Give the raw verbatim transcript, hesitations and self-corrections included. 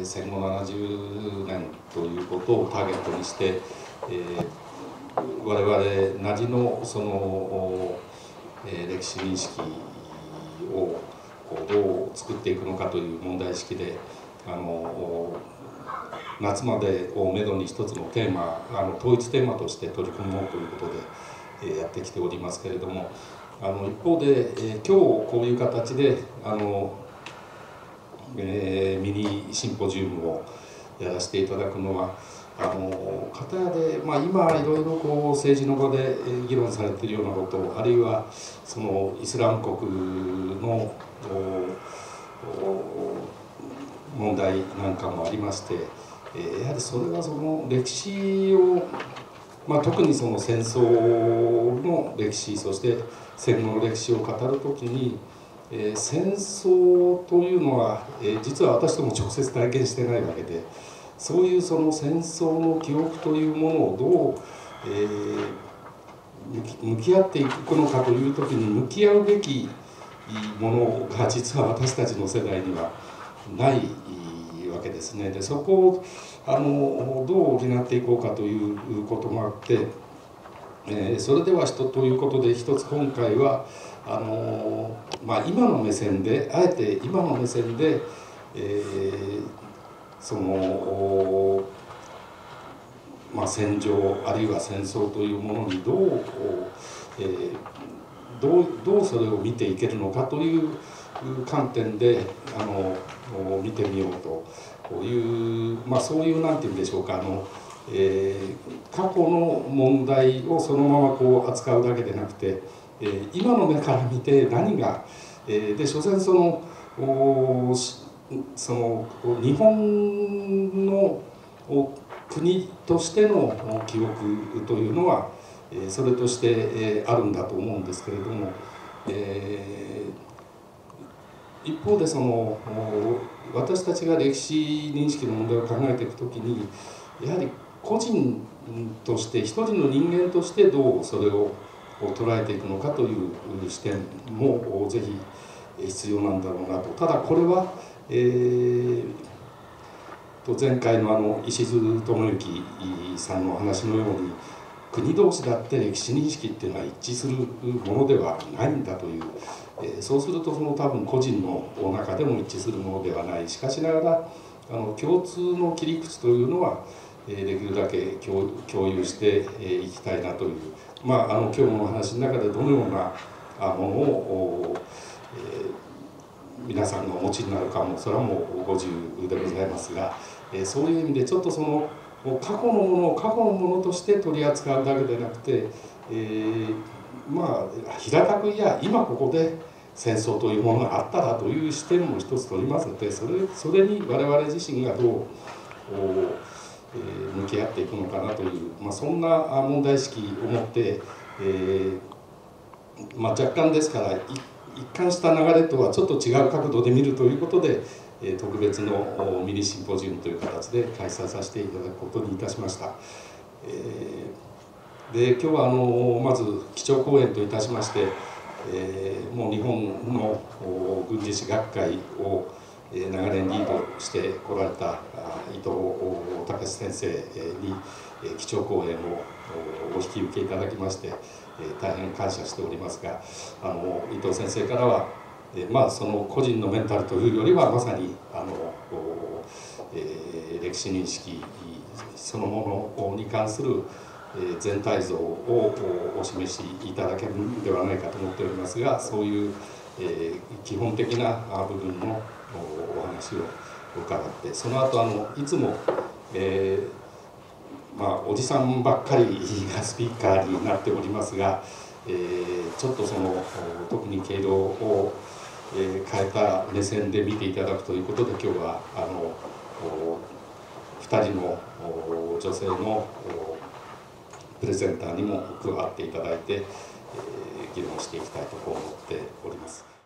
戦後ななじゅうねんということをターゲットにして、えー、我々なりのその、えー、歴史認識をどう作っていくのかという問題意識で、あの夏までをめどに一つのテーマ、あの統一テーマとして取り組もうということで、えー、やってきておりますけれども、あの一方で、えー、今日こういう形であの、えー、ミニシンポジウムをやらせていただくのは、あの片やで、まあ、今いろいろこう政治の場で議論されているようなこと、あるいはそのイスラム国の問題なんかもありまして、やはりそれはその歴史を、まあ、特にその戦争の歴史、そして戦後の歴史を語るときに、えー、戦争というのは、えー、実は私ども直接体験してないわけで、そういうその戦争の記憶というものをどう、えー、向き合っていくのかというときに、向き合うべきものが実は私たちの世代にはないわけですね。でそこをあのどう補っていこうかということもあって、えー、それでは人ということで、一つ今回はあの、まあ、今の目線であえて今の目線で、えー、その、まあ、戦場あるいは戦争というものにどう、えー、どうどうそれを見ていけるのかという観点であの見てみようという、まあ、そういうなんていうんでしょうか、あの、えー、過去の問題をそのままこう扱うだけでなくて、えー、今の目から見て何が、えー、で所詮そのその日本の国としての記憶というのはそれとしてあるんだと思うんですけれども、えー、一方でその私たちが歴史認識の問題を考えていくときに、やはり個人として一人の人間としてどうそれを捉えていくのかという視点もぜひ必要なんだろうなと。ただこれは、えー、前回のあの石津智之さんの話のように、国同士だって歴史認識っていうのは一致するものではないんだという、えー、そうするとその多分個人の中でも一致するものではない。しかしながらあの共通の切り口というのは、えー、できるだけ 共, 共有してい、えー、きたいなという、まあ、あの今日のお話の中でどのようなものを、えー、皆さんがお持ちになるかもそれはもうご自由でございますが、えー、そういう意味でちょっとその過去のものを過去のものとして取り扱うだけでなくて、えー、まあ平たくいや今ここで戦争というものがあったらという視点も一つ取り混ぜて、それそれに我々自身がどう、えー、向き合っていくのかなという、まあ、そんな問題意識を持って、えーまあ、若干ですから一貫した流れとはちょっと違う角度で見るということで、特別のミニシンポジウムという形で開催させていただくことにいたしました。えー、で今日はあのまず基調講演といたしまして、えー、もう日本の軍事史学会を長年リードしてこられた伊藤隆先生に基調講演をお引き受けいただきまして大変感謝しておりますが、あの伊藤先生からはまあその個人のメンタルというよりはまさにあの、えー、歴史認識そのものに関する全体像をお示しいただけるのではないかと思っておりますが、そういう、えー、基本的な部分のお話を伺って、その後あのいつも、えー、まあおじさんばっかりがスピーカーになっておりますが、えー、ちょっとその特に経路を変えた目線で見ていただくということで、今日はあのふたりの女性のプレゼンターにも加わっていただいて、議論していきたいと思っております。